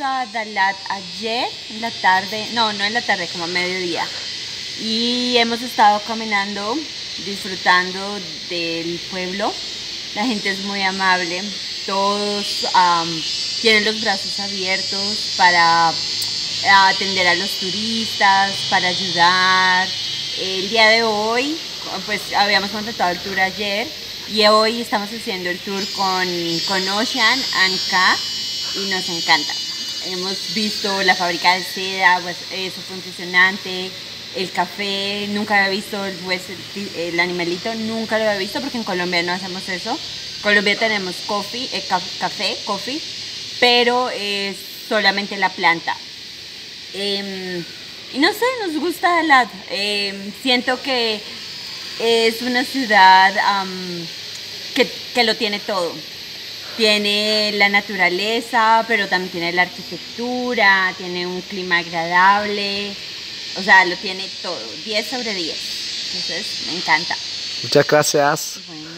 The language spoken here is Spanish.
a Dalat ayer, en la tarde, no en la tarde, como a mediodía. Y hemos estado caminando, disfrutando del pueblo. La gente es muy amable, todos tienen los brazos abiertos para atender a los turistas, para ayudar. El día de hoy, pues habíamos contratado el tour ayer y hoy estamos haciendo el tour con Ocean and K y nos encanta. Hemos visto la fábrica de seda, pues eso fue impresionante. El café, nunca había visto pues, el animalito, nunca lo había visto porque en Colombia no hacemos eso. En Colombia tenemos café, coffee, pero es solamente la planta. Y no sé, nos gusta Dalat. Siento que es una ciudad que lo tiene todo. Tiene la naturaleza, pero también tiene la arquitectura, tiene un clima agradable. O sea, lo tiene todo, 10 sobre 10. Entonces, me encanta. Muchas gracias. Bueno.